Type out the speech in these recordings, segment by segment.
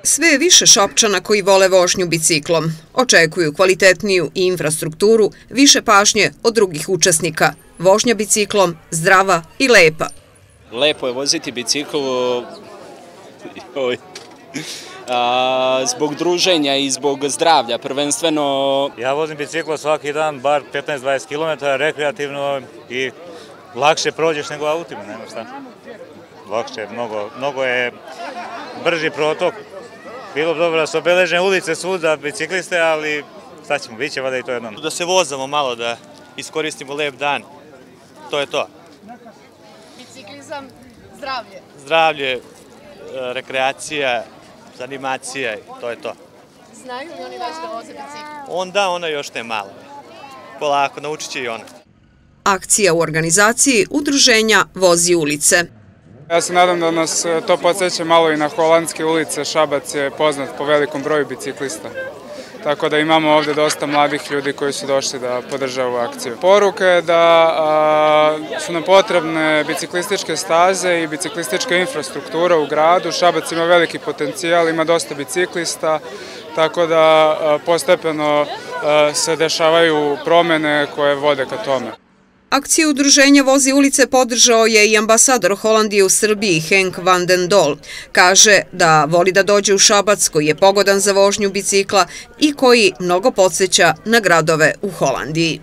Sve je više Šapčana koji vole vožnju biciklom. Očekuju kvalitetniju i infrastrukturu, više pažnje od drugih učesnika. Vožnja biciklom, zdrava i lepa. Lepo je voziti bicikl zbog druženja i zbog zdravlja, prvenstveno. Ja vozim biciklo svaki dan, bar 15-20 km, rekreativno i lakše prođeš nego autima, nema šta. Lakše, mnogo je brži protok. Bilo bi dobro da su obeležene ulice svud za bicikliste, ali šta ćemo, bit će vada i to jednom. Da se vozamo malo, da iskoristimo lep dan, to je to. Biciklizam, zdravlje. Zdravlje, rekreacija, animacija, to je to. Znaju li oni već da voze bicikl? Ona još ne malo. Polako, naučit će i ona. Akcija u organizaciji udruženja Vozi ulice. Ja se nadam da nas to podsjeća malo i na holandske ulice. Šabac je poznat po velikom broju biciklista. Tako da imamo ovdje dosta mladih ljudi koji su došli da podrže ovu akciju. Poruka je da su nam potrebne biciklističke staze i biciklistička infrastruktura u gradu. Šabac ima veliki potencijal, ima dosta biciklista, tako da postepeno se dešavaju promene koje vode ka tome. Akciju udruženja Vozi ulice podržao je i ambasador Holandije u Srbiji Henk van den Dol. Kaže da voli da dođe u Šabac koji je pogodan za vožnju bicikla i koji mnogo podsjeća na gradove u Holandiji.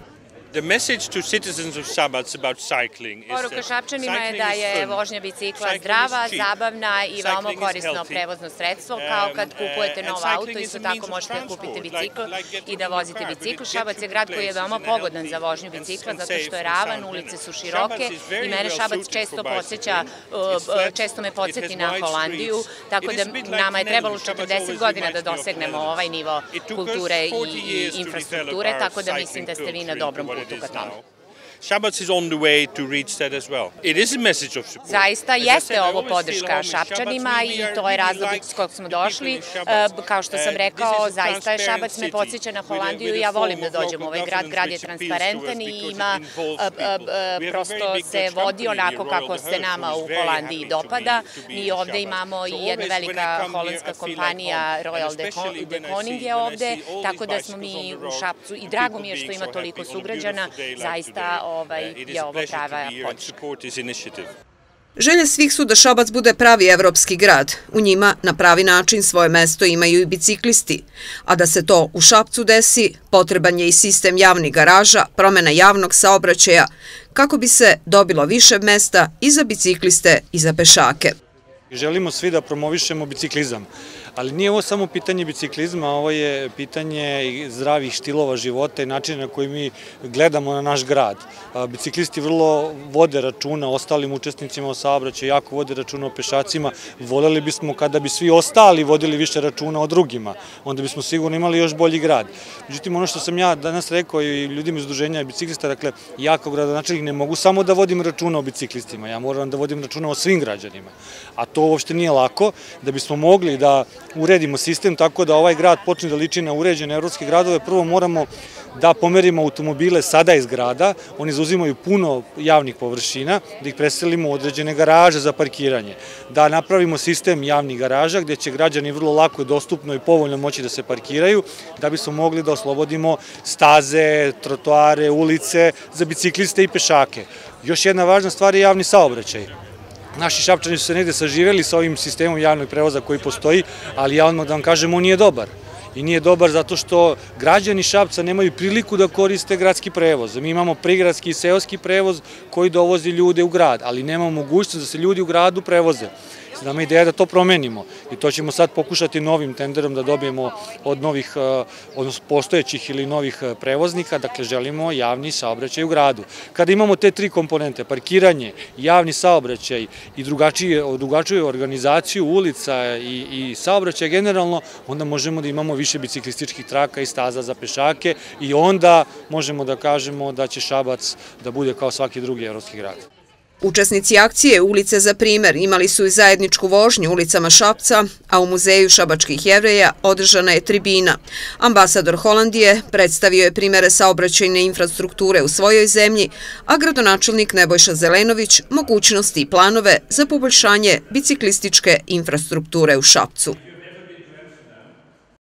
Poruka Šapčanima je da je vožnja bicikla zdrava, zabavna i veoma korisno prevozno sredstvo. Kao kad kupujete novo auto, isto tako možete da kupite bicikl i da vozite bicikl. Šabac je grad koji je veoma pogodan za vožnju bicikla zato što je ravan, ulice su široke i mene Šabac često me podsjeti na Holandiju, tako da nama je trebalo 40 godina da dosegnemo ovaj nivo kulture i infrastrukture, tako da mislim da ste vi na dobrom putu. Šabac is on the way to reach that as well. It is a message of support. Zaista jeste ovo podrška Šapčanima i to je razlog s kojeg smo došli. Kao što sam rekao, zaista je Šabac me podsjeća na Holandiju i ja volim da dođem u ovaj grad. Grad je transparentan i ima, prosto se vodi onako kako se nama u Holandiji dopada. Mi ovde imamo i jedna velika holandska kompanija Royal de Koning je ovde, tako da smo mi u Šapcu i drago mi je što ima toliko sugrađana, zaista je ovo prava podrška. Želje svih su da Šabac bude pravi evropski grad. U njima na pravi način svoje mesto imaju i biciklisti. A da se to u Šapcu desi, potreban je i sistem javnih garaža, promena javnog saobraćaja, kako bi se dobilo više mesta i za bicikliste i za pešake. Želimo svi da promovišemo biciklizam. Ali nije ovo samo pitanje biciklizma, ovo je pitanje zdravih stilova života i načina na koji mi gledamo na naš grad. Biciklisti vrlo vode računa o ostalim učesnicima u saobraćaju, jako vode računa o pešacima. Voljeli bismo kada bi svi ostali vodili više računa o drugima, onda bismo sigurno imali još bolji grad. Međutim, ono što sam ja danas rekao i ljudima iz udruženja biciklista, dakle, ja kao gradonačelnik ne mogu samo da vodim računa o biciklistima, ja moram da vodim računa o svim građanima. A to uopšte nije lako, da bismo mogli da uredimo sistem tako da ovaj grad počne da liči na uređene evropske gradove. Prvo moramo da pomerimo automobile sada iz grada, oni zauzimaju puno javnih površina, da ih preselimo u određene garaže za parkiranje, da napravimo sistem javnih garaža gde će građani vrlo lako, dostupno i povoljno moći da se parkiraju, da bismo mogli da oslobodimo staze, trotoare, ulice za bicikliste i pešake. Još jedna važna stvar je javni saobraćaj. Naši Šapčani su se negde saživeli sa ovim sistemom javnog prevoza koji postoji, ali ja odmah da vam kažem, on nije dobar. I nije dobar zato što građani Šapca nemaju priliku da koriste gradski prevoz. Mi imamo prigradski i seoski prevoz koji dovozi ljude u grad, ali nemamo mogućnost da se ljudi u gradu prevoze. Nama je ideja da to promenimo i to ćemo sad pokušati novim tenderom da dobijemo od novih, odnosno postojećih ili novih prevoznika, dakle želimo javni saobraćaj u gradu. Kada imamo te tri komponente, parkiranje, javni saobraćaj i drugačiju organizaciju ulica i saobraćaj generalno, onda možemo da imamo više biciklističkih traka i staza za pešake i onda možemo da kažemo da će Šabac da bude kao svaki drugi evropski grad. Učesnici akcije Ulice za primer imali su i zajedničku vožnju ulicama Šapca, a u Muzeju šabačkih Jevreja održana je tribina. Ambasador Holandije predstavio je primere saobraćajne infrastrukture u svojoj zemlji, a gradonačelnik Nebojša Zelenović mogućnosti i planove za poboljšanje biciklističke infrastrukture u Šapcu.